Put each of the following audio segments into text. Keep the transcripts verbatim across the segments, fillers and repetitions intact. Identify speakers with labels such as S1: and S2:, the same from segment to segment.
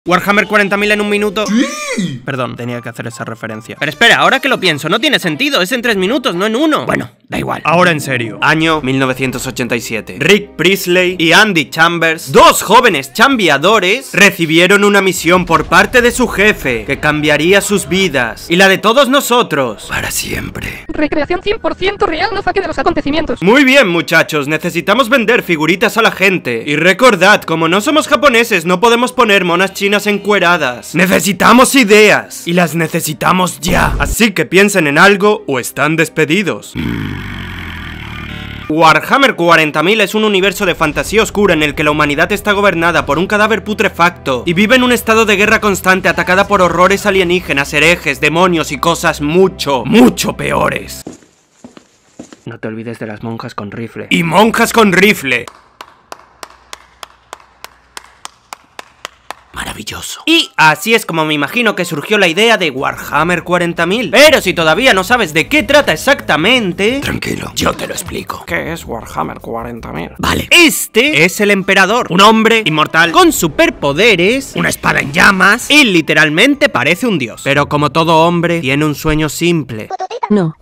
S1: Warhammer cuarenta mil en un minuto.
S2: ¡Sí!
S1: Perdón, tenía que hacer esa referencia. Pero espera, ahora que lo pienso, no tiene sentido, es en tres minutos, no en uno. Bueno, da igual.
S2: Ahora en serio.
S1: Año mil novecientos ochenta y siete. Rick Priestley y Andy Chambers, dos jóvenes chambeadores, recibieron una misión por parte de su jefe que cambiaría sus vidas y la de todos nosotros para siempre.
S3: Recreación cien por ciento real, no saque de los acontecimientos.
S1: Muy bien, muchachos, necesitamos vender figuritas a la gente. Y recordad, como no somos japoneses, no podemos poner monas chinas encueradas. Necesitamos ideas y las necesitamos ya. Así que piensen en algo o están despedidos. Warhammer cuarenta mil es un universo de fantasía oscura en el que la humanidad está gobernada por un cadáver putrefacto y vive en un estado de guerra constante atacada por horrores alienígenas, herejes, demonios y cosas mucho, mucho peores. No te olvides de las monjas con rifle. ¡Y monjas con rifle! Maravilloso. Y así es como me imagino que surgió la idea de Warhammer cuarenta mil. Pero si todavía no sabes de qué trata exactamente, tranquilo, yo te lo explico.
S2: ¿Qué es Warhammer cuarenta mil?
S1: Vale, este es el emperador, un hombre inmortal con superpoderes, una espada en llamas y literalmente parece un dios. Pero como todo hombre, tiene un sueño simple.
S3: No.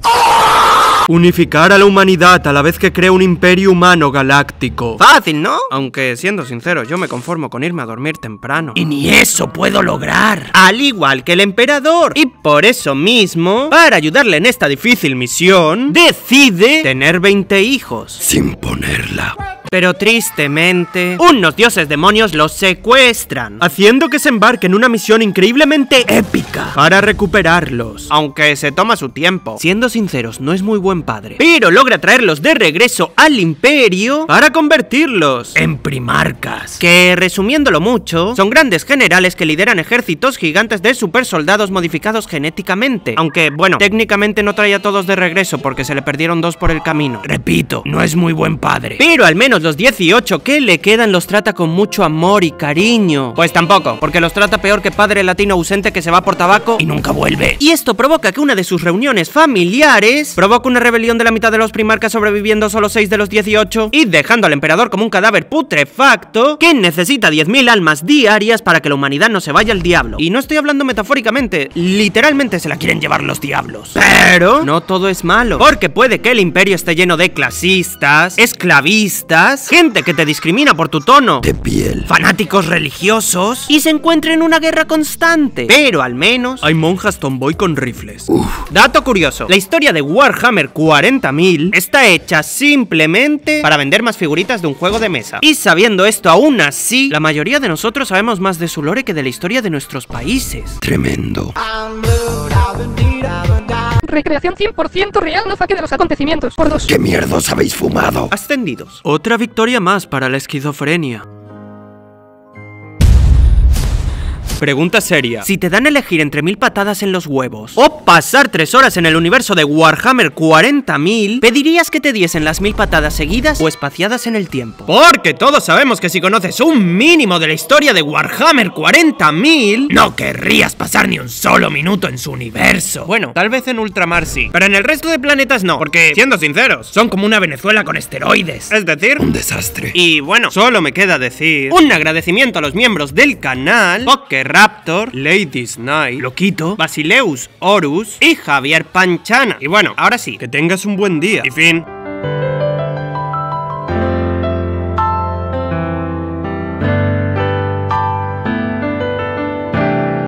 S1: Unificar a la humanidad a la vez que crea un imperio humano galáctico. Fácil, ¿no? Aunque, siendo sincero, yo me conformo con irme a dormir temprano. Y ni eso puedo lograr. Al igual que el emperador. Y por eso mismo, para ayudarle en esta difícil misión, decide tener veinte hijos. Sin ponerla. Pero tristemente, unos dioses demonios los secuestran, haciendo que se embarque en una misión increíblemente épica para recuperarlos. Aunque se toma su tiempo. Siendo sinceros, no es muy buen padre, pero logra traerlos de regreso al imperio para convertirlos en primarcas. Que, resumiéndolo mucho, son grandes generales que lideran ejércitos gigantes de super soldados modificados genéticamente. Aunque, bueno, técnicamente no trae a todos de regreso porque se le perdieron dos por el camino. Repito, no es muy buen padre. Pero al menos los dieciocho que le quedan los trata con mucho amor y cariño. Pues tampoco, porque los trata peor que padre latino ausente que se va por tabaco y nunca vuelve. Y esto provoca que una de sus reuniones familiares provoca una rebelión de la mitad de los primarcas, sobreviviendo solo seis de los dieciocho y dejando al emperador como un cadáver putrefacto que necesita diez mil almas diarias para que la humanidad no se vaya al diablo. Y no estoy hablando metafóricamente, literalmente se la quieren llevar los diablos. Pero no todo es malo, porque puede que el imperio esté lleno de clasistas, esclavistas, gente que te discrimina por tu tono de piel, fanáticos religiosos, y se encuentre en una guerra constante. Pero al menos hay monjas tomboy con rifles. Uf. Dato curioso, la historia de Warhammer cuarenta mil está hecha simplemente para vender más figuritas de un juego de mesa. Y sabiendo esto aún así, la mayoría de nosotros sabemos más de su lore que de la historia de nuestros países. Tremendo.
S3: Recreación cien por ciento real, no saque de los acontecimientos. Por dos.
S1: ¿Qué mierdos habéis fumado? Ascendidos. Otra victoria más para la esquizofrenia. Pregunta seria. Si te dan a elegir entre mil patadas en los huevos o pasar tres horas en el universo de Warhammer cuarenta mil, ¿pedirías que te diesen las mil patadas seguidas o espaciadas en el tiempo? Porque todos sabemos que si conoces un mínimo de la historia de Warhammer cuarenta mil, no querrías pasar ni un solo minuto en su universo. Bueno, tal vez en Ultramar sí, pero en el resto de planetas no, porque, siendo sinceros, son como una Venezuela con esteroides. Es decir, un desastre. Y bueno, solo me queda decir un agradecimiento a los miembros del canal: Poker Raptor, Lady Snipe, Loquito, Basileus Horus y Javier Panchana. Y bueno, ahora sí, que tengas un buen día. Y fin.